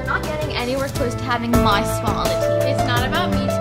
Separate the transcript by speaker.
Speaker 1: not getting anywhere close to having my spot on the team.
Speaker 2: It's not about me